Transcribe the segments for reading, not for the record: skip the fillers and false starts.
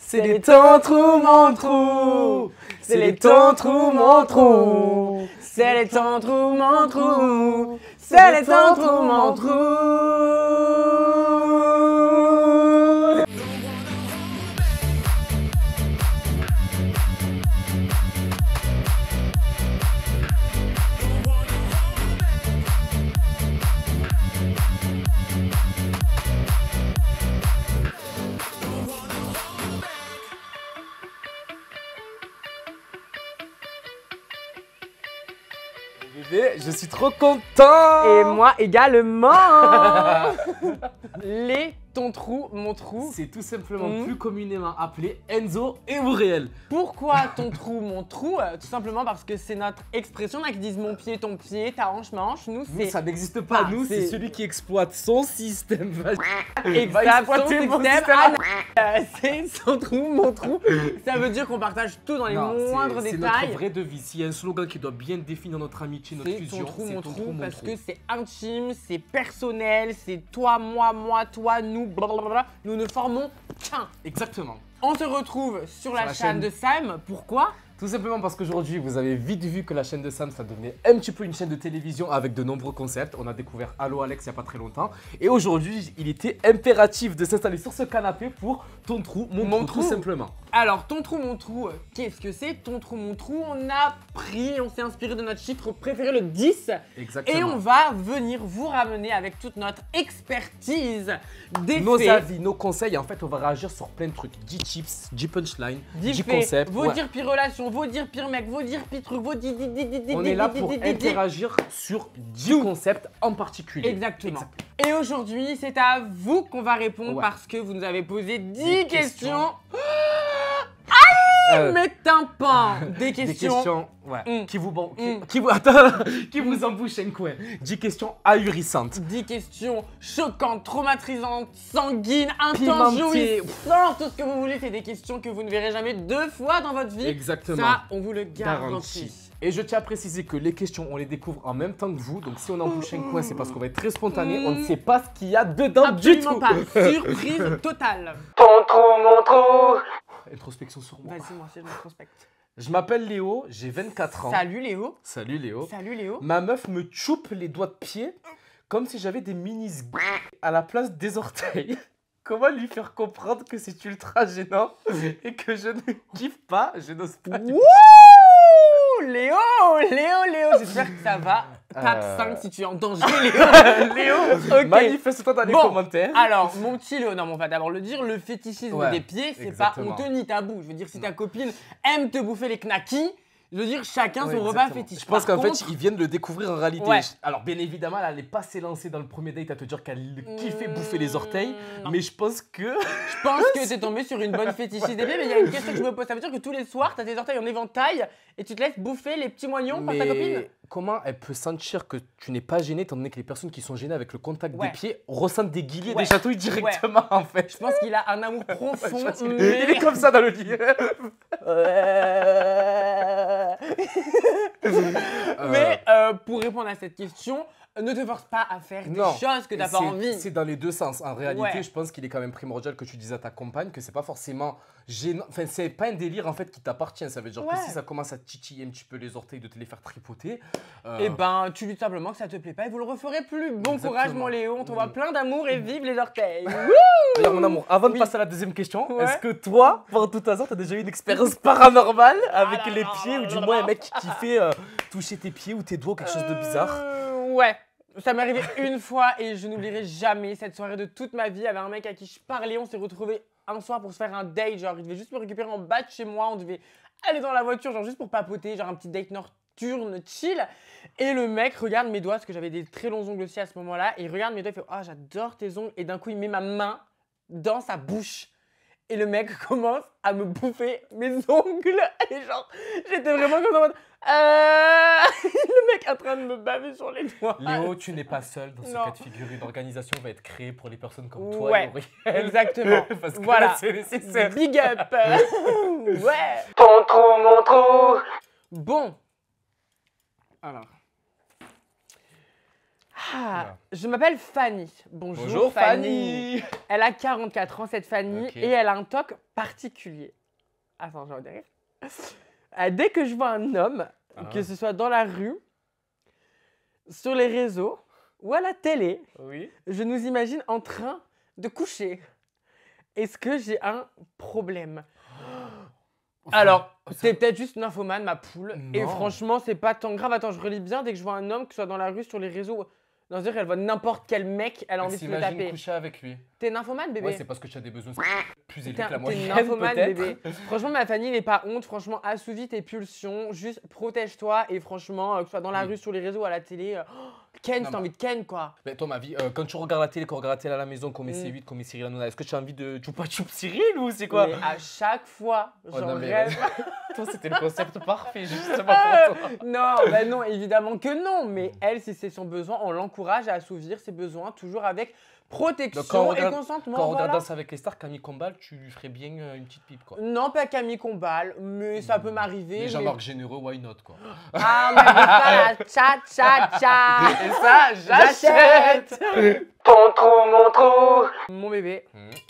C'est les ton trou, mon trou. C'est les ton trou, mon trou. C'est les ton trou, mon trou. C'est les ton trou, mon trou. Je suis trop content. Et moi également. Les ton trou, mon trou. C'est tout simplement plus communément appelé Enzo et Auriel. Pourquoi ton trou, mon trou? Tout simplement parce que c'est notre expression. Il y en a qui disent mon pied, ton pied, ta hanche, ma hanche. Nous, ça n'existe pas. Nous, c'est celui qui exploite son système. Exact, son système. C'est son trou, mon trou. Ça veut dire qu'on partage tout dans les moindres détails. C'est notre vraie devise. S'il y a un slogan qui doit bien définir notre amitié, notre fusion, c'est ton trou, mon trou. Parce que c'est intime, c'est personnel, c'est toi, moi, toi, nous, blablabla. Nous ne formons qu'un. Exactement. On se retrouve sur la chaîne de Sam. Pourquoi? Tout simplement parce qu'aujourd'hui, vous avez vite vu que la chaîne de Sam, ça devenait un petit peu une chaîne de télévision avec de nombreux concepts. On a découvert Allo Alex il n'y a pas très longtemps. Et aujourd'hui, il était impératif de s'installer sur ce canapé pour ton trou, mon trou, tout simplement. Alors, ton trou, mon trou, qu'est-ce que c'est? Ton trou, mon trou, on s'est inspiré de notre chiffre préféré, le 10. Exactement. Et on va venir vous ramener avec toute notre expertise des nos faits, avis, nos conseils. En fait, on va réagir sur plein de trucs. 10 chips, 10 punchlines, 10 concepts. Vos dire pire relations, vos dire pire mecs, vos dire pire trucs, vos dire. On est là pour interagir sur 10 concepts en particulier. Exactement. Et aujourd'hui, c'est à vous qu'on va répondre parce que vous nous avez posé 10 questions. Mais tympan. Des questions qui vous embouchent un coin. 10 questions ahurissantes. 10 questions choquantes, traumatisantes, sanguines, intenses, jouissantes. Tout ce que vous voulez, c'est des questions que vous ne verrez jamais 2 fois dans votre vie. Exactement. Ça, on vous le garantit. Et je tiens à préciser que les questions, on les découvre en même temps que vous. Donc si on embouche un coin, c'est parce qu'on va être très spontané. On ne sait pas ce qu'il y a dedans du tout. Absolument pas. Surprise totale. Ton trou, mon trou. Introspection sur moi. Vas-y, moi aussi, je m'introspecte. Je m'appelle Léo, j'ai 24 ans. Salut Léo. Salut Léo. Salut Léo. Ma meuf me choupe les doigts de pied comme si j'avais des mini à la place des orteils. Comment lui faire comprendre que c'est ultra gênant et que je ne kiffe pas, je n'ose pas. Wouh, Léo, j'espère que ça va. Tape 5 si tu es en danger, Léo. Léo, ok. Manifeste-toi dans les commentaires. Alors, mon petit Léo, on va d'abord le dire, le fétichisme des pieds, c'est pas honteux ni tabou. Je veux dire, si ta copine aime te bouffer les knackis, je veux dire, chacun son repas fétiche. Je pense qu'en fait, ils viennent le découvrir en réalité. Alors, bien évidemment, elle n'allait pas s'élancer dans le premier date à te dire qu'elle kiffait bouffer les orteils. Mais je pense que... Je pense que t'es tombé sur une bonne fétichiste des pieds, mais il y a une question que je me pose. Ça veut dire que tous les soirs, t'as tes orteils en éventail et tu te laisses bouffer les petits moignons par ta copine? Comment elle peut sentir que tu n'es pas gêné, étant donné que les personnes qui sont gênées avec le contact des pieds ressentent des guillemets, des chatouilles directement en fait? Je pense qu'il a un amour profond. Il est comme ça dans le lit. Mais pour répondre à cette question, ne te force pas à faire des choses que tu n'as pas envie. C'est dans les deux sens. En réalité, je pense qu'il est quand même primordial que tu dises à ta compagne que c'est pas forcément gênant. Enfin, c'est pas un délire en fait qui t'appartient. Ça veut dire que si ça commence à titiller un petit peu les orteils, de te les faire tripoter. Et ben, tu lui dis simplement que ça te plaît pas et vous le referez plus. Bon courage, mon Léo. On t'envoie plein d'amour et vive les orteils. D'ailleurs, mon amour, avant de passer à la deuxième question, est-ce que toi, par tout hasard, tu as déjà eu une expérience paranormale avec les pieds ou du moins un mec qui fait toucher tes pieds ou tes doigts ou quelque chose de bizarre? Ouais. Ça m'est arrivé une fois et je n'oublierai jamais cette soirée de toute ma vie. Il y avait un mec à qui je parlais, on s'est retrouvés un soir pour se faire un date. Genre, il devait juste me récupérer en bas de chez moi. On devait aller dans la voiture, genre juste pour papoter, genre un petit date nocturne, chill. Et le mec regarde mes doigts, parce que j'avais des très longs ongles aussi à ce moment-là. Et il regarde mes doigts, il fait « Oh, j'adore tes ongles ». Et d'un coup, il met ma main dans sa bouche. Et le mec commence à me bouffer mes ongles. Et genre, j'étais vraiment comme en mode... Le mec est en train de me baver sur les doigts. Léo, tu n'es pas seul dans ce cas de figure. Une organisation va être créée pour les personnes comme toi et Auriel. Exactement. Parce que voilà. c'est nécessaire. Big up. Ouais. Ton trou, mon trou. Bon. Alors. Je m'appelle Fanny. Bonjour, Bonjour Fanny. Elle a 44 ans, cette Fanny, Ok. et elle a un toc particulier. Attends, je vais en dire. Dès que je vois un homme, que ce soit dans la rue, sur les réseaux ou à la télé, Oui. je nous imagine en train de coucher. Est-ce que j'ai un problème? Alors, c'est peut-être juste une infomane, ma poule. Et Non. franchement, c'est pas tant grave. Attends, je relis bien. Dès que je vois un homme, que ce soit dans la rue, sur les réseaux, dans dire qu'elle voit n'importe quel mec, elle a envie de se le S'imagine taper. coucher avec lui. T'es une infomane, bébé? Ouais, c'est parce que tu as des besoins plus élevés T'es que la t'es moyenne, une infomane, peut-être. bébé. Franchement, ma Fanny, n'est pas honte. Franchement, assouvis tes pulsions. Juste protège-toi. Et franchement, que ce soit dans la Oui. rue, sur les réseaux, à la télé, Ken, Non, t'as envie de Ken, quoi. Mais toi, ma vie, quand tu regardes la télé, qu'on regarde la télé à la maison, qu'on met C8, qu'on met Cyril Hanouna, est-ce que tu as envie de Choupa Choup Cyril ou c'est quoi? Mais à chaque fois, Oh, j'en non, mais rêve. toi, c'était le concept parfait, justement pour toi. Non, bah non, évidemment que non. Mais elle, si c'est son besoin, on l'encourage à assouvir ses besoins, toujours avec protection Donc, quand on et regarde- consentement. Quand on regarde voilà. Danse avec les stars, Camille Combal, tu lui ferais bien une petite pipe, quoi. Non, pas Camille Combal, mais ça peut m'arriver. Les Jean-Marc Généreux, why not, quoi. Ah, mais ça, la cha-cha-cha. Et ça, J'achète. Ton trou, mon trou. Mon bébé,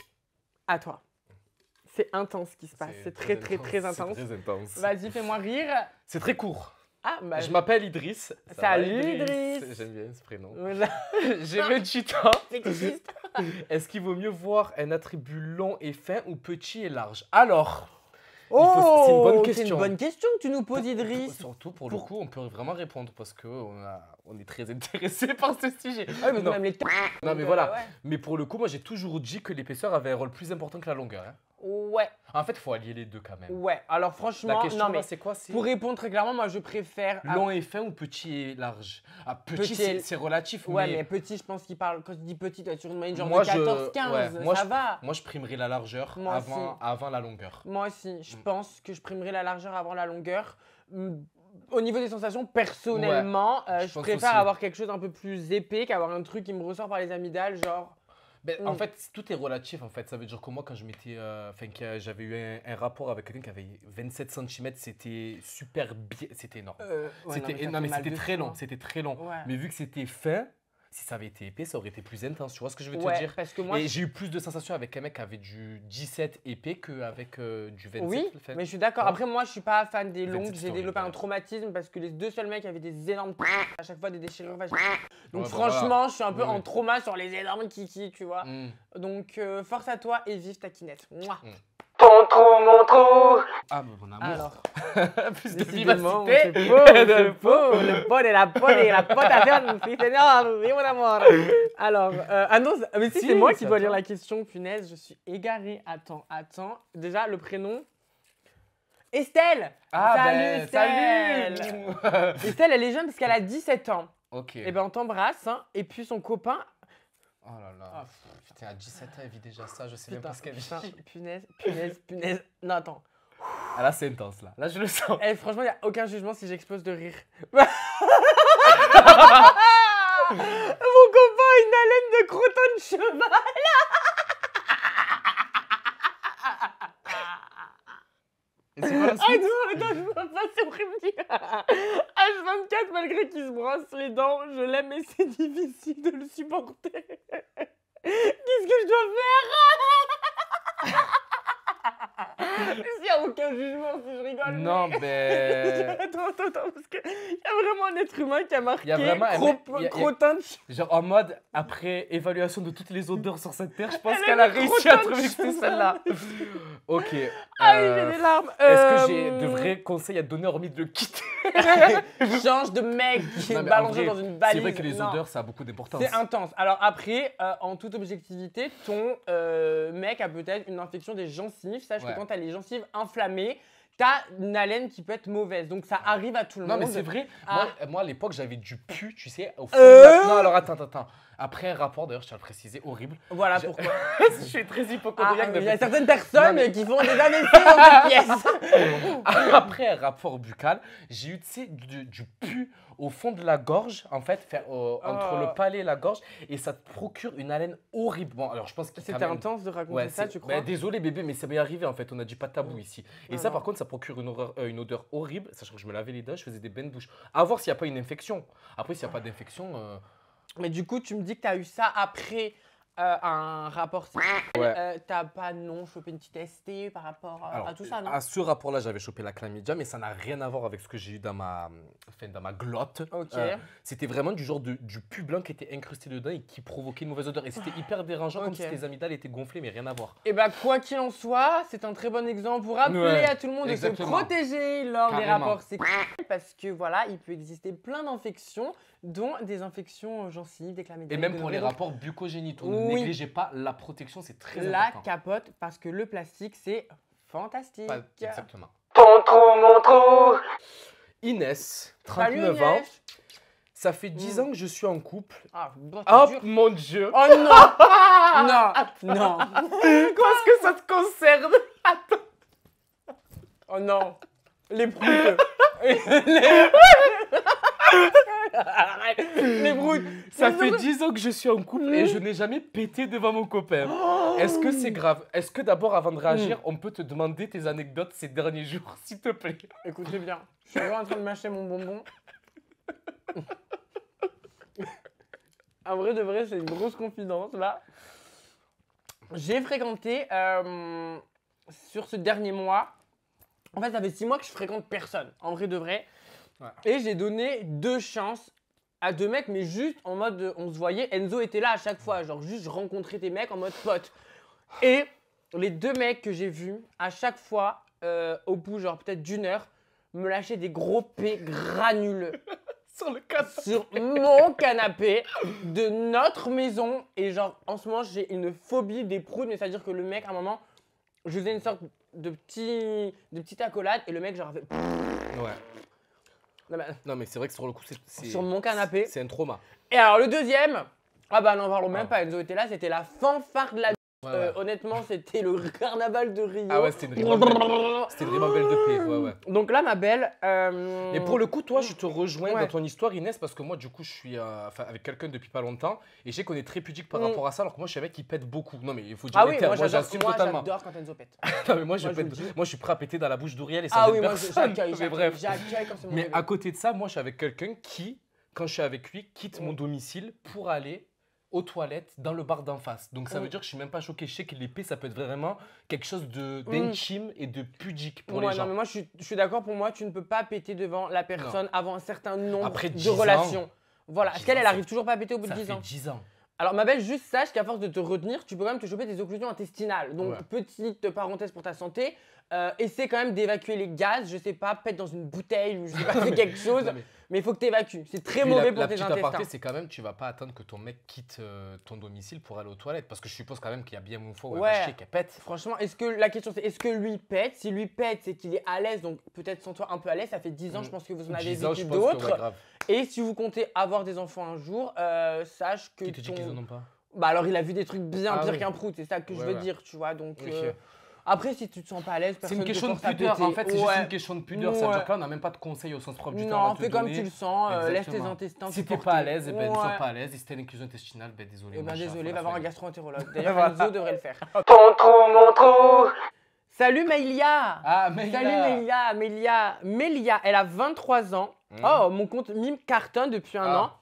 à toi. C'est intense ce qui se passe. C'est très, très, très intense. C'est très intense. Vas-y, fais-moi rire. C'est très court. Ah, bah. Je m'appelle Idriss. Ça Salut, va, Idriss. J'aime bien ce prénom. Voilà. J'ai 28 ans. Sexiste. Est-ce qu'il vaut mieux voir un attribut long et fin ou petit et large? Alors, Oh, c'est une bonne c'est question. une bonne question que tu nous poses, Idriss. Surtout pour le coup, on peut vraiment répondre parce on est très intéressé par ce sujet. Ah oui, mais Non. même les Non, mais voilà. Ouais. Mais pour le coup, moi j'ai toujours dit que l'épaisseur avait un rôle plus important que la longueur, hein. Ouais, En fait, il faut allier les deux quand même. ouais. Alors franchement, La question non mais là, c'est quoi? C'est pour répondre très clairement, moi je préfère. long et fin ou petit et large? Ah, petit, Petit et- c'est relatif, Ouais, mais mais petit, je pense qu'il parle. Quand tu dis petit, tu es sur une moyenne genre Moi, de je- 14-15. ouais, moi, ça je- va. moi je primerais la largeur Moi aussi. avant la longueur. Moi aussi, je pense que je primerais la largeur avant la longueur. Au niveau des sensations, personnellement, je je pense préfère aussi. avoir quelque chose un peu plus épais qu'avoir un truc qui me ressort par les amygdales, genre. En fait, tout est relatif. En fait, ça veut dire que moi, quand je m'étais, j'avais eu un rapport avec quelqu'un qui avait 27 cm, c'était super bien, c'était énorme. Non, mais c'était très long, c'était très long. Ouais. Mais vu que c'était fin, si ça avait été épais, ça aurait été plus intense. Tu vois ce que je veux te Ouais, dire? parce que moi. Et j'ai eu plus de sensations avec un mec qui avait du 17 épais qu'avec du 27 Oui, fin. mais je suis d'accord. Ouais. Après, moi, je suis pas fan des 27 longues. J'ai stories, développé un ouais. traumatisme parce que les deux seuls mecs avaient des énormes à chaque fois des déchirures vaginales. Donc, Ouais, bah franchement, voilà. je suis un peu Oui, en oui. trauma sur les énormes kiki, tu vois. Mm. Donc, force à toi et vive ta kinette. Mouah. Mm. Ton trou, mon trou. Ah, mais mon amour. Alors, Plus de décidément, vivacité. c'est beau, c'est beau. Le pot et la potation, si seigneur, oui, mon amour. Alors, ah non, mais si, Si, c'est moi qui c'est à dois lire toi. la question, punaise, je suis égarée. Attends. Déjà, le prénom. Estelle. Ah, Salut, ben, Estelle. salut. Estelle, elle est jeune parce qu'elle a 17 ans. Ok. Et ben, on t'embrasse. Hein. Et puis, son copain. Oh là là. Ah, Putain, à 17 ans, elle vit déjà ça. Je sais même Putain, pas ce qu'elle vit. punaise. Non, attends. Ah, là, c'est intense, là. Là, je le sens. Eh, franchement, il n'y a aucun jugement si j'explose de rire. Mon copain a une haleine de crottin de cheval. Et c'est quoi la Ah suite? non, je peux pas, c'est horrible. H24, malgré qu'il se brosse les dents, je l'aime et c'est difficile de le supporter. Qu'est-ce que je dois faire? S'il n'y a aucun jugement, si je rigole. Non, mais- ben. Attends, parce qu'il y a vraiment un être humain qui a marqué Il y a vraiment un mec- il y a- crottin de cheval. Genre en mode, après évaluation de toutes les odeurs sur cette terre, je pense Elle qu'elle a a le réussi à crottin de trouver que c'était cheval. celle-là. Ok. Ah oui, j'ai des larmes. Est-ce que j'ai de vrais conseils à te donner hormis de le quitter? Change de mec qui Non, est mais en balancé vrai, dans une valise. C'est vrai que les Non. odeurs, ça a beaucoup d'importance. C'est intense. Alors après, en toute objectivité, ton mec a peut-être une infection des gencives. Sache Ouais. que quand tu as les gencives inflammées, t'as une haleine qui peut être mauvaise. Donc ça arrive à tout le Non, monde. mais c'est vrai. Ah. Moi, à l'époque, j'avais du pu, tu sais, au fond de la- Non, alors attends. Après un rapport, d'ailleurs, je tiens à le préciser, horrible. Voilà Je- pourquoi. Je suis très Ah, hypochondriaque. il y mais- a certaines personnes Non, mais- qui font des AVC dans cette pièce. Après un rapport buccal, j'ai eu, tu sais, du pu au fond de la gorge, en fait, entre Oh. le palais et la gorge, et ça te procure une haleine horrible. Bon, alors je pense que C'était intense de raconter Ouais, ça, c'est- tu crois? désolé bébé, mais ça m'est arrivé en fait, on a dit pas de tabou ici. Et Non, ça non. par contre, ça procure une odeur horrible, sachant que je me lavais les dents, je faisais des bains de bouche. À voir s'il n'y a pas une infection. Après, s'il n'y a pas d'infection, Mais du coup, tu me dis que tu as eu ça après un rapport sexuel. Ouais. T'as pas non chopé une petite ST par rapport Alors, à tout ça, non? à ce rapport-là, j'avais chopé la chlamydia, mais ça n'a rien à voir avec ce que j'ai eu dans ma glotte. Ok. C'était vraiment du pus blanc qui était incrusté dedans et qui provoquait une mauvaise odeur. Et c'était hyper dérangeant, comme Ok. si tes amygdales étaient gonflées, mais rien à voir. Et bah, quoi qu'il en soit, c'est un très bon exemple pour rappeler Ouais, à tout le monde exactement. de se protéger lors des Carrément. rapports sexuels. Parce que voilà, il peut exister plein d'infections, dont des infections gencives, des chlamydia. Et même des pour les gonorrhées. rapports bucco-génitaux, Oui. ne négligez pas la protection, c'est très La important. capote, parce que le plastique, c'est fantastique. Exactement. Ton trou, mon trou. Inès, Salut 39 ans, Inès. ça fait 10 ans que je suis en couple. Ah, bon, c'est Hop, dur. mon Dieu. Oh non. Non, non. Qu'est-ce que ça te concerne? Oh non. Les proutes. Les proutes. Ça fait 10 ans que je suis en couple et je n'ai jamais pété devant mon copain. Est-ce que c'est grave? Est-ce que d'abord, avant de réagir, on peut te demander tes anecdotes ces derniers jours, s'il te plaît? Écoutez bien, je suis encore en train de mâcher mon bonbon. En vrai de vrai, c'est une grosse confidence là. J'ai fréquenté sur ce dernier mois. En fait, ça fait 6 mois que je fréquente personne, en vrai de vrai. Ouais. Et j'ai donné 2 chances à 2 mecs, mais juste en mode on se voyait. Enzo était là à chaque fois, genre juste je rencontrais des mecs en mode pote. Et les 2 mecs que j'ai vus, à chaque fois, au bout genre peut-être d'1 heure, me lâchaient des gros P granuleux Sur le cas. sur mon canapé de notre maison. Et genre en ce moment j'ai une phobie des proutes, mais c'est-à-dire que le mec à un moment, je faisais une sorte de petite accolade et le mec genre fait Ouais. non, mais- Non, mais c'est vrai que sur le coup, c'est sur mon canapé. c'est un trauma. Et alors le deuxième, ah bah n'en parlons même Ah. pas, Enzo était là, c'était la fanfare de la... Ouais, ouais. Honnêtement, c'était le carnaval de Rio. Ah ouais, c'était une ribambelle. C'était une ribambelle de paix, ouais, ouais. Donc là, ma belle... Et pour le coup, toi, je te rejoins Ouais. dans ton histoire, Inès, parce que moi, du coup, je suis avec quelqu'un depuis pas longtemps et je sais qu'on est très pudique par rapport à ça, alors que moi, je suis un mec qui pète beaucoup. Non, mais il faut dire Ah les oui, termes. moi j'assume totalement. j'adore quand Enzo pète. Non, mais moi, Moi, je le dis. moi, je suis prêt à péter dans la bouche d'Ouriel et ça Ah gêne oui, moi personne. j'accueille, Mais bref. j'accueille quand c'est mon Mais réveil. à côté de ça, moi, je suis avec quelqu'un qui, quand je suis avec lui, quitte mon domicile pour aller aux toilettes dans le bar d'en face. Donc ça veut dire que je suis même pas choqué. Je sais que l'épée, ça peut être vraiment quelque chose d'intime et de pudique pour Ouais, les gens. non, mais moi je suis d'accord, pour moi, tu ne peux pas péter devant la personne avant un certain nombre Après de 10 ans. relations. Voilà, 10 est-ce qu'elle ans, elle arrive toujours pas à péter au bout de Ça 10 fait ans? 10 ans. Alors ma belle, juste sache qu'à force de te retenir, tu peux quand même te choper des occlusions intestinales. Donc Ouais. petite parenthèse pour ta santé, essaie quand même d'évacuer les gaz, je sais pas, pète dans une bouteille ou je sais pas, fais quelque chose, Non, mais il faut que tu évacues. C'est très Puis mauvais la pour tes petite intestins. aparté, c'est quand même, tu vas pas attendre que ton mec quitte ton domicile pour aller aux toilettes. Parce que je suppose quand même qu'il y a bien une fois où elle Ouais. va chier, qu'elle pète. Franchement, la question c'est est-ce que lui pète? Si lui pète, c'est qu'il est à l'aise, donc peut-être sans toi un peu à l'aise. Ça fait 10 ans, je pense que vous en avez 10 ans, vécu je pense que, ouais, d'autres. grave. Et si vous comptez avoir des enfants un jour, sache que Qui te dit qu'ils en ont pas? Bah alors il a vu des trucs bien Ah pire oui. qu'un prout, c'est ça que je Ouais, veux ouais. dire, tu vois. Donc Ok. après, si tu te sens pas à l'aise, C'est personne une te question de force à pudeur. péter. En fait, c'est juste Ouais. une question de pudeur. Ça veut Ouais. dire que là, on n'a même pas de conseils au sens propre du terme. à Non, te fais comme donner. tu le sens, laisse tes Exactement. intestins. Si se t'es porter. pas à l'aise, eh ben, ne sois Ouais. pas à l'aise. Et si t'as une inclusion intestinale, ben désolé. Eh ben mon chat, désolé, faut va la voir un faire. gastro-entérologue. D'ailleurs, Voilà. Enzo devrait le faire. Ton trou, mon trou. Salut Maïlia. Ah, mais Salut Mélia, elle a 23 ans. Oh, mon compte mime cartonne depuis un an.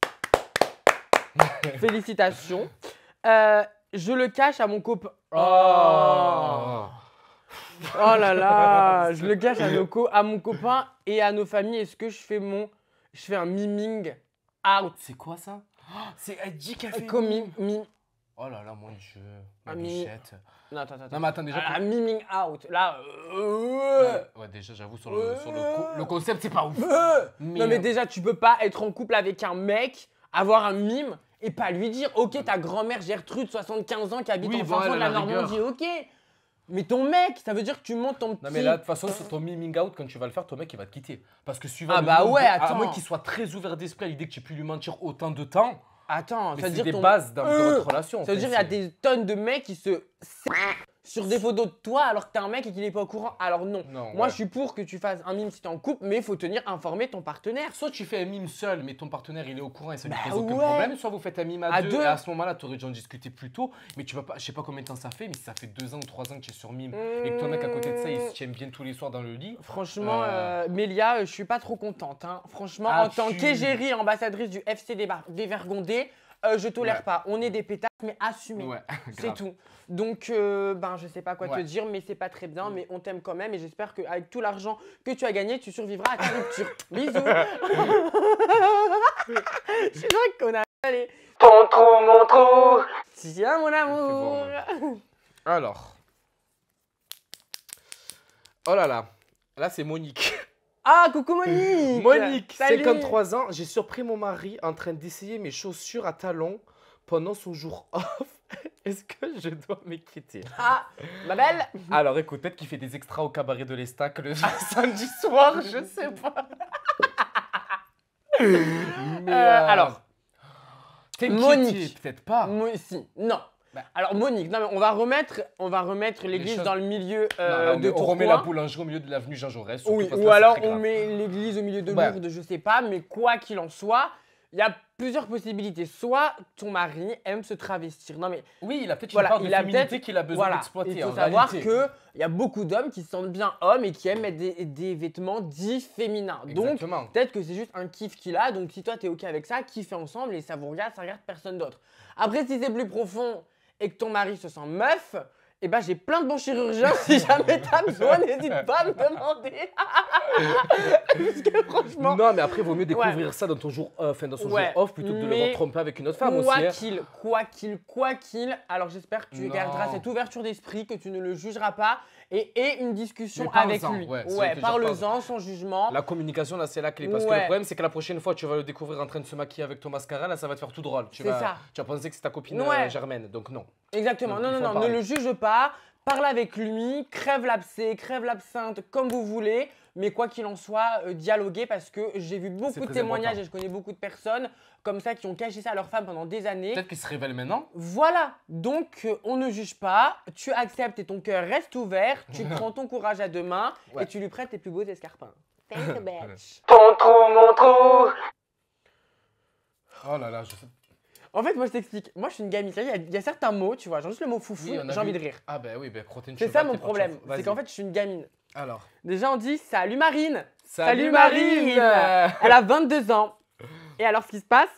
Félicitations. Je le cache à mon copain. Oh. Oh là là, je le cache à mon copain et à nos familles. Est-ce que je fais un miming out? C'est quoi ça? C'est elle dit qu'elle fait. Comme Oh là là, mon Dieu. Ma Un bichette. Non, attends. Non, mais attends, déjà. Un miming out. Là. Ouais, déjà, j'avoue, sur le concept, c'est pas ouf. Non, mais déjà, tu peux pas être en couple avec un mec, avoir un mime et pas lui dire ok, ta grand-mère Gertrude, 75 ans, qui habite Oui, en bon, fin fond de elle, la à la rigueur. Normandie, ok. Mais ton mec, ça veut dire que tu montes ton petit. Non mais là de toute façon sur ton miming out quand tu vas le faire ton mec il va te quitter parce que suivant Ah le bah nombre ouais, de- à attends. moins qu'il soit très ouvert d'esprit à l'idée que tu peux lui mentir autant de temps Attends, mais ça veut c'est dire des ton. bases dans de votre relation. Ça veut dire qu'il y a des tonnes de mecs qui se sur des photos de toi alors que t'es un mec et qu'il est pas au courant. Alors non. Moi, ouais. je suis pour que tu fasses un mime si t'es en couple, mais il faut tenir informé ton partenaire. Soit tu fais un mime seul, mais ton partenaire il est au courant et ça lui Bah pose aucun ouais. problème. Soit vous faites un mime à deux, deux. et à ce moment-là, tu aurais dû en discuter plus tôt. Mais tu vas pas, je sais pas combien de temps ça fait, mais si ça fait 2 ans ou 3 ans que tu es sur mime et que ton mec à côté de ça, il se tient bien tous les soirs dans le lit. Franchement, Mélia, je suis pas trop contente. Hein. Franchement, Ah, en tant qu'égérie ambassadrice du FC Dévergondé, je tolère pas. On est des pétasses, mais assumés. Ouais, C'est grave. tout. Donc, je sais pas quoi te Ouais. dire, mais c'est pas très bien. Mais on t'aime quand même et j'espère qu'avec tout l'argent que tu as gagné, tu survivras à ta rupture. Bisous. Je suis vrai qu'on a allé. Ton trou, mon trou. Tiens, mon amour. Alors. Oh là là. Là, c'est Monique. Ah, coucou Monique. Monique, Salut. 53 ans. J'ai surpris mon mari en train d'essayer mes chaussures à talons pendant son jour off. Est-ce que je dois m'inquiéter? Ah, ma belle. Alors écoute, peut-être qu'il fait des extras au cabaret de l'Estac le samedi soir, je sais pas. Mais Alors, t'inquiéter, Monique. peut-être pas. Si, non. Bah. Alors Monique, non, mais on va remettre l'église choses- dans le milieu Non, là, de on remet la Tourcoing. boulangerie au milieu de l'avenue Jean Jaurès. surtout Oui, parce que ou là, c'est alors très on grave. met l'église au milieu de Ouais. Lourdes, je sais pas, mais quoi qu'il en soit, il y a plusieurs possibilités. Soit ton mari aime se travestir. Non mais Oui, il a peut-être voilà, une part de il a féminité peut-être qu'il a besoin voilà, d'exploiter. il faut en savoir réalité. que il y a beaucoup d'hommes qui se sentent bien hommes et qui aiment mettre des vêtements dits féminins. Donc Exactement. peut-être que c'est juste un kiff qu'il a. Donc si toi t'es ok avec ça, kiffez ensemble et ça vous regarde, ça regarde personne d'autre. Après si c'est plus profond et que ton mari se sent meuf, eh ben j'ai plein de bons chirurgiens. Si jamais t'as besoin, n'hésite pas à me demander. Parce que franchement, Non, mais après, il vaut mieux découvrir ça dans ton jour off, dans son Ouais, jour off, plutôt que de le mais voir tromper avec une autre femme aussi. hein. quoi qu'il, alors j'espère que tu Non. garderas cette ouverture d'esprit, que tu ne le jugeras pas et une discussion Mais parle-en, avec lui. ouais, c'est ce que je parle-en sans jugement. La communication, là, c'est la clé. Parce que Ouais. le problème, c'est que la prochaine fois, tu vas le découvrir en train de se maquiller avec ton mascara, là, ça va te faire tout drôle. C'est ça. Tu vas penser que c'est ta copine Ouais. Germaine. Donc, non. Exactement, Donc, non, il non, faut en non, ne parler. le juge pas. Parle avec lui, crève l'abcès, crève l'absinthe, comme vous voulez. Mais quoi qu'il en soit, dialoguez parce que j'ai vu beaucoup de très témoignages important. et je connais beaucoup de personnes comme ça qui ont caché ça à leur femme pendant des années. Peut-être qu'il se révèle maintenant. Voilà, donc on ne juge pas, tu acceptes et ton cœur reste ouvert, tu prends ton courage à deux mains Ouais. et tu lui prêtes tes plus beaux escarpins. Thanks a bitch. Ton trou, mon trou. Oh là là, je sais. En fait, moi je t'explique, moi je suis une gamine, il y a certains mots, tu vois, genre juste le mot foufou, Oui, on a j'ai envie vu. de rire. Ah, ben oui, ben crotter une C'est cheval, ça mon t'es pas problème, chaud. c'est Vas-y. qu'en fait je suis une gamine. Alors. Déjà on dit salut Marine. Salut Marine. Marine. Elle a 22 ans. Et alors ce qui se passe...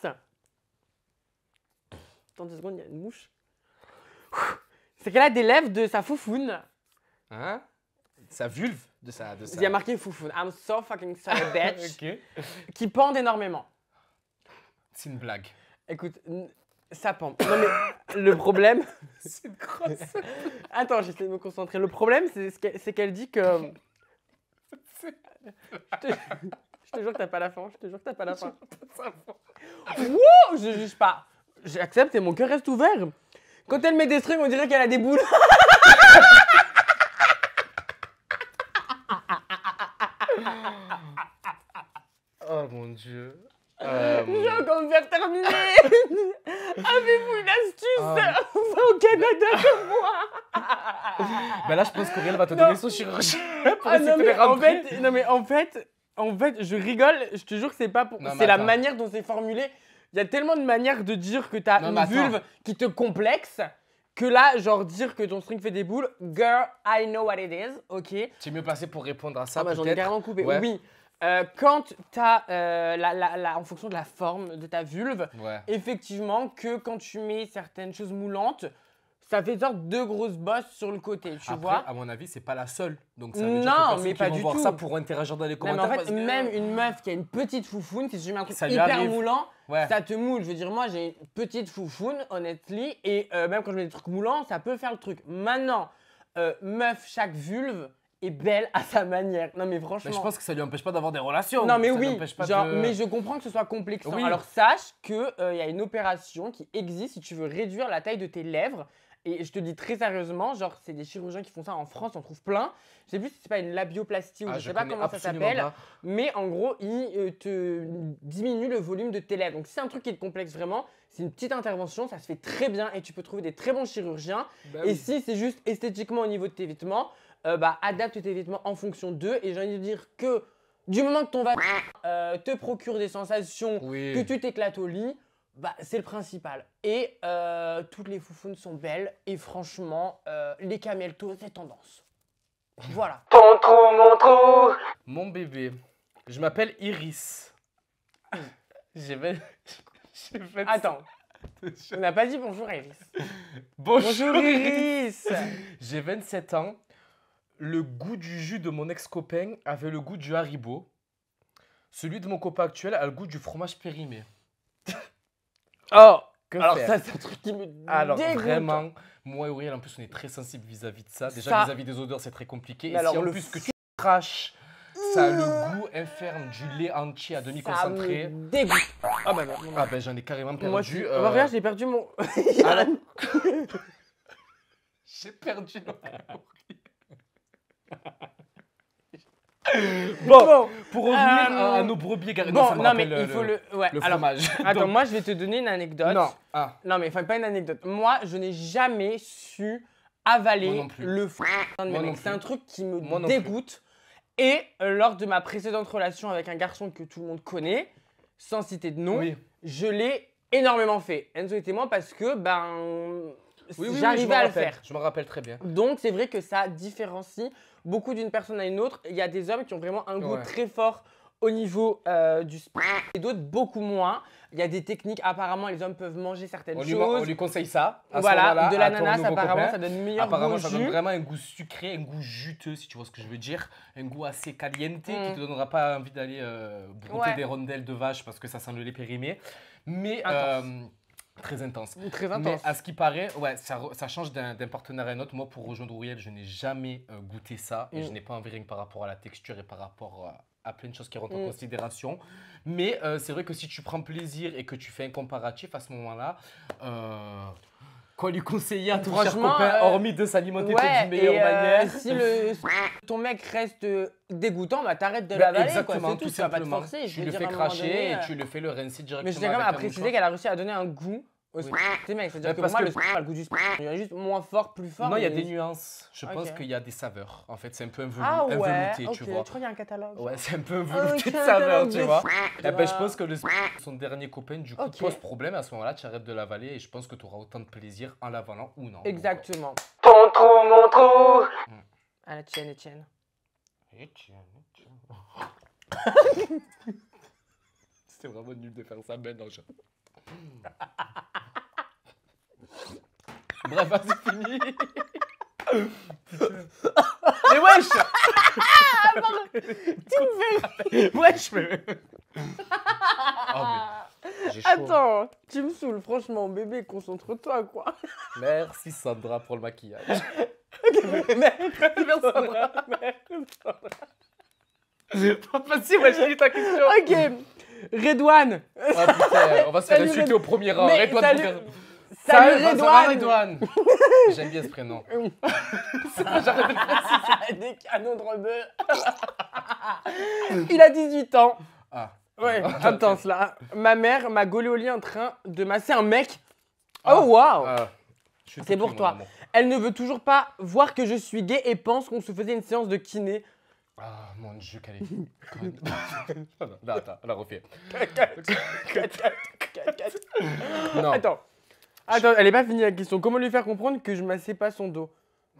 Attends 2 secondes, il y a une mouche. C'est qu'elle a des lèvres de sa foufoune. Hein? Sa vulve de sa. Il y a marqué foufoune. I'm so fucking sorry bitch. Ok. Qui pendent énormément. C'est une blague. Écoute, ça pend. Non mais le problème... C'est une grosse. Attends, j'essaie de me concentrer. Le problème, c'est qu'elle dit que... Je te jure que t'as pas la fin. Je te jure que t'as pas la fin. Wouh, je juge pas. J'accepte et mon cœur reste ouvert. Quand elle met des strings, on dirait qu'elle a des boules. Oh mon dieu. J'ai encore me faire terminer. Avez-vous une astuce au Canada comme moi? Ben là, je pense qu'Auriel va te donner son chirurgien pour Ah essayer non de les mais, rentrer. en fait, je rigole, je te jure que c'est pas pour... Non, mais C'est la attends. manière dont c'est formulé. Il y a tellement de manières de dire que t'as Non, une mais attends. vulve qui te complexe que là, genre dire que ton string fait des boules, girl, I know what it is, ok? Tu es mieux placé pour répondre à ça, Ah bah j'en ai peut-être. carrément coupé, Ouais. oui. Quand t'as, en fonction de la forme de ta vulve, Ouais. effectivement que quand tu mets certaines choses moulantes, ça fait sorte de grosses bosses sur le côté, tu Après, vois? à mon avis, c'est pas la seule. Donc ça veut Non, dire que personne mais qui pas vont du voir tout. ça pour interagir dans les Non, mais commentaires. en fait, parce que- même une meuf qui a une petite foufoune, si tu mets un truc Ça lui hyper arrive. moulant, Ouais. ça te moule. Je veux dire, moi, j'ai une petite foufoune, honnêtement, et même quand je mets des trucs moulants, ça peut faire le truc. Maintenant, meuf, chaque vulve est belle à sa manière. Non, mais franchement... Mais je pense que ça lui empêche pas d'avoir des relations. Non, mais Ça lui oui, empêche pas genre, de- mais je comprends que ce soit complexant. Oui. Alors, sache qu'il y a une opération qui existe si tu veux réduire la taille de tes lèvres. Et je te dis très sérieusement, genre, c'est des chirurgiens qui font ça en France, on trouve plein. Je sais plus si c'est pas une labioplastie ou je sais pas connais comment ça absolument s'appelle. pas. Mais en gros, ils te diminuent le volume de tes lèvres. Donc, si c'est un truc qui te complexe vraiment, c'est une petite intervention, ça se fait très bien et tu peux trouver des très bons chirurgiens. Bah Et oui. si c'est juste esthétiquement au niveau de tes vêtements, adapte tes vêtements en fonction d'eux. Et j'ai envie de dire que du moment que ton te procure des sensations, Oui. que tu t'éclates au lit, c'est le principal. Et toutes les foufounes sont belles. Et franchement, les cameltos, c'est tendance. Voilà. Ton trou, mon trou. Mon bébé, je m'appelle Iris. J'ai 20... j'ai 27 Attends, on n'a pas dit bonjour Iris. Bonjour Iris. J'ai 27 ans. Le goût du jus de mon ex-copain avait le goût du Haribo. Celui de mon copain actuel a le goût du fromage périmé. Oh, Que alors faire? ça, c'est un truc qui me Alors dégoûte. vraiment, moi et Auriel, en plus, on est très sensible vis-à-vis de ça. Déjà, Ça- vis-à-vis des odeurs, c'est très compliqué. Mais Et alors, si en le plus que tu craches, ça a le goût inferne du lait entier à demi Ça concentré. me dégoûte. Ah bah non. Ah ben j'en ai carrément perdu. Moi aussi. Regarde, j'ai perdu mon... Alors- J'ai perdu le Bon, pour revenir à nos brebis égarées. Bon, ça me non mais rappelle il faut le... Ouais, le alors, fromage. attends, Donc, moi je vais te donner une anecdote. non, ah, Non mais enfin pas une anecdote. Moi, je n'ai jamais su Moi avaler non plus. le d'un de mes Moi non mecs. C'est plus. un truc qui me Moi non plus. dégoûte. Et lors de ma précédente relation avec un garçon que tout le monde connaît, sans citer de nom, oui. je l'ai énormément fait. Enzo était moi parce que Oui, je j'arrivais me à le rappelle. faire. Je me rappelle très bien. Donc c'est vrai que ça différencie beaucoup d'une personne à une autre. Il y a des hommes qui ont vraiment un goût Ouais. très fort au niveau du sport et d'autres beaucoup moins. Il y a des techniques, apparemment les hommes peuvent manger certaines On choses. lui conseille ça. À ce Voilà, moment-là, de à ton l'ananas nouveau apparemment copain. ça donne meilleur Apparemment, goût ça au donne jus. vraiment un goût sucré, un goût juteux, si tu vois ce que je veux dire. Un goût assez caliente qui Mm. te donnera pas envie d'aller brouter Ouais. des rondelles de vache parce que ça sent le lait périmé. Mais Intense. très intense. Très Mais intense. à ce qui paraît, ouais, ça change d'un partenaire à un autre. Moi, pour rejoindre Auriel, je n'ai jamais goûté ça et je n'ai pas envie rien que par rapport à la texture et par rapport à plein de choses qui rentrent en considération. Mais c'est vrai que si tu prends plaisir et que tu fais un comparatif à ce moment-là, quoi lui conseiller à ton cher Franchement, copain, hormis de s'alimenter Ouais, d'une meilleure et manière si ton mec reste dégoûtant, t'arrêtes de Bah, l'avaler, quoi. exactement, C'est tout, tu vas pas te simplement. forcer. Je Tu veux le dire, fais à un moment cracher donné, et tu le fais le rincer directement. Mais je tiens quand même avec à un préciser mouchoir. qu'elle a réussi à donner un goût au Oui. tes mecs. C'est-à-dire que parce moi, que- le a le goût du il y a juste moins fort, plus fort. Non, il y a mais- des nuances. Je pense Ok. qu'il y a des saveurs. En fait, c'est un peu un Ah un ouais, velouté, ok. tu vois. Je crois qu'il y a un catalogue. Ouais, c'est un peu un Ah, velouté ok, de saveurs, catalogue tu de vois. fou. Eh ben, je pense que son dernier copain, du coup, Ok. pose problème. À ce moment-là, tu arrêtes de l'avaler et je pense que tu auras autant de plaisir en l'avalant ou non. Exactement. Ton trou, mon trou. À la tienne, Etienne. Et tiens. C'était vraiment nul de faire ça maintenant. Bref, vas-y, fini. Mais wesh! Wesh, mais. Oh, mais j'ai chaud. Attends, tu me saoules, franchement, bébé, concentre-toi, quoi. Merci Sandra pour le maquillage. Merci, Sandra. Vas-y, wesh, finis ta question. Ok, Redouane. Oh putain, on va se faire Salut, insulter au premier rang. Mais Redouane salut, Bougar- salut ça va, Redouane. Redouane. J'aime bien ce prénom. Des canons de rebeu. Il a 18 ans. Ah. Ouais, Ok. intense là. Ma mère m'a gaulé au lit en train de masser un mec. Ah. Oh waouh. Je suis C'est tout pour oui, toi. mon amour. Elle ne veut toujours pas voir que je suis gay et pense qu'on se faisait une séance de kiné. Ah mon dieu, quelle est. Non, attends, on la refait. Non. Attends, elle est pas finie la question. Comment lui faire comprendre que je massais pas son dos?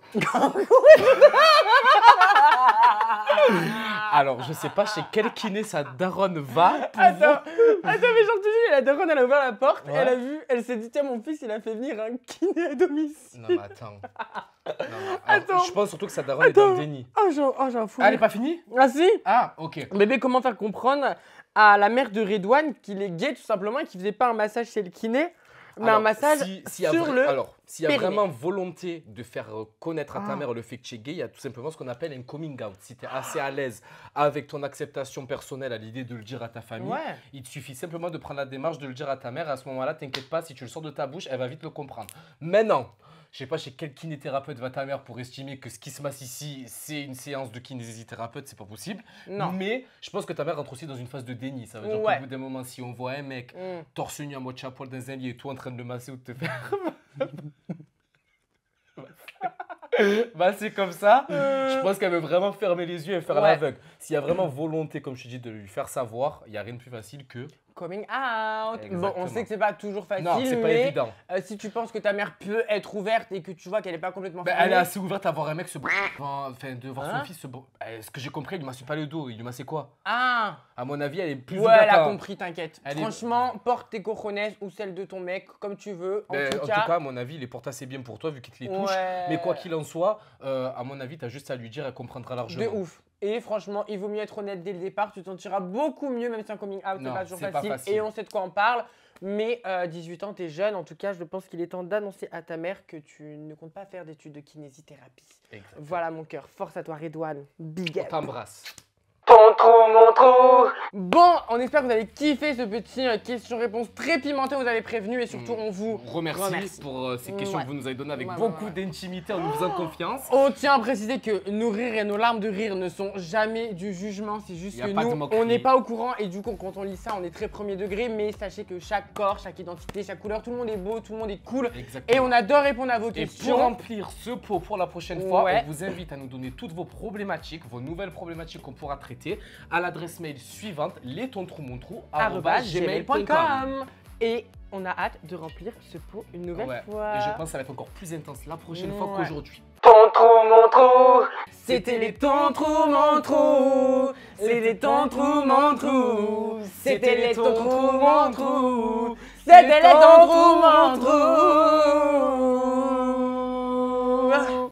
Alors, je sais pas chez quel kiné sa daronne va. Pour Attends, mais genre tu dis, la daronne elle a ouvert la porte, Ouais. elle a vu, elle s'est dit tiens mon fils il a fait venir un kiné à domicile. Non, mais attends. Non, mais, Attends. Je pense surtout que sa daronne est dans le déni. Oh j'ai un fou. Ah, elle est pas finie? Ah si. Ah, ok. Bébé, comment faire comprendre à la mère de Redouane qu'il est gay tout simplement et qu'il faisait pas un massage chez le kiné, mais un Alors, massage s'il y a sur le... Alors, s'il y a périnée. vraiment volonté de faire connaître à ta Ah. mère le fait que tu es gay, il y a tout simplement ce qu'on appelle un coming out. Si tu es assez à l'aise avec ton acceptation personnelle à l'idée de le dire à ta famille, Ouais. il te suffit simplement de prendre la démarche de le dire à ta mère. À ce moment-là, t'inquiète pas, si tu le sors de ta bouche, elle va vite le comprendre. Maintenant, je sais pas chez quel kinésithérapeute va ta mère pour estimer que ce qui se passe ici, c'est une séance de kinésithérapeute, c'est pas possible. Non. Mais je pense que ta mère rentre aussi dans une phase de déni. Ça veut dire Ouais. qu'au bout d'un moment, si on voit un mec torse nu à moitié à poil dans un lit et toi en train de le masser ou de te faire. Bah c'est comme ça, je pense qu'elle veut vraiment fermer les yeux et faire Ouais. l'aveugle. S'il y a vraiment volonté, comme je te dis, de lui faire savoir, il n'y a rien de plus facile que... Coming out. Bon, Exactement. on sait que c'est pas toujours facile, Non, c'est pas mais évident. si tu penses que ta mère peut être ouverte et que tu vois qu'elle est pas complètement Bah, fermée, elle est assez ouverte à voir un mec se devant Hein son fils. Ce que j'ai compris, il lui massait pas le dos, il lui massait quoi? Ah, À mon avis, elle est plus ouais, ouverte elle a à- compris, t'inquiète. Elle est- Franchement, porte tes cojones ou celle de ton mec, comme tu veux. En tout cas, à mon avis, il est porté assez bien pour toi vu qu'il te les touche. ouais. Mais quoi qu'il en soit, à mon avis, t'as juste à lui dire, elle comprendra largement. De ouf. Et franchement, il vaut mieux être honnête dès le départ. Tu te sentiras beaucoup mieux, même si un coming out, c'est Non, pas toujours c'est pas facile. facile. Et on sait de quoi on parle. Mais 18 ans, t'es jeune. En tout cas, je pense qu'il est temps d'annoncer à ta mère que tu ne comptes pas faire d'études de kinésithérapie. Exactement. Voilà mon cœur. Force à toi, Redouane. Big On up. t'embrasse. Ton trou, mon trou. Bon, on espère que vous avez kiffé ce petit question-réponse très pimenté. Vous avez prévenu et surtout, on vous remercie pour ces questions Ouais. que vous nous avez données avec Ouais, beaucoup ouais. d'intimité en nous faisant confiance. On tient à préciser que nos rires et nos larmes de rire ne sont jamais du jugement, c'est juste Y a que pas de nous, moquerie. on n'est pas au courant et du coup, quand on lit ça, on est très premier degré, mais sachez que chaque corps, chaque identité, chaque couleur, tout le monde est beau, tout le monde est cool Exactement. et on adore répondre à vos Et questions. pour remplir ce pot pour la prochaine fois, Ouais. on vous invite à nous donner toutes vos problématiques, vos nouvelles problématiques qu'on pourra traiter à l'adresse mail suivante, @gmail.com. lestontrous-gmail.com. Et on a hâte de remplir ce pot une nouvelle Ouais. fois. Et je pense que ça va être encore plus intense la prochaine fois Ouais. qu'aujourd'hui. Ton trou, mon trou. C'était les tons trous, mon trou. C'était les tons trous, mon trou. C'était les tons trous, mon trou. C'était les tons trous, mon trou.